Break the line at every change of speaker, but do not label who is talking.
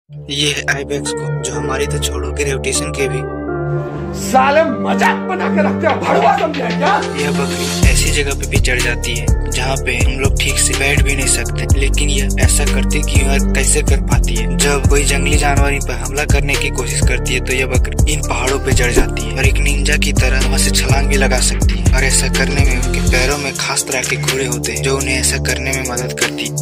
ये है आइबेक्स को, जो हमारी तो छोड़ो ग्रेविटेशन के भी।
साले मजाक बना के रखते हो, भड़वा समझे क्या?
यह बकरी ऐसी जगह पे भी चढ़ जाती है जहाँ पे हम लोग ठीक से बैठ भी नहीं सकते, लेकिन यह ऐसा करती क्यों है, कैसे कर पाती है? जब कोई जंगली जानवर इन पर हमला करने की कोशिश करती है तो यह बकरी इन पहाड़ों पे चढ़ जाती है और एक निंजा की तरह वहाँ से छलांग भी लगा सकती है। और ऐसा करने में उनके पैरों में खास तरह के घुड़े होते हैं जो उन्हें ऐसा करने में मदद करती है।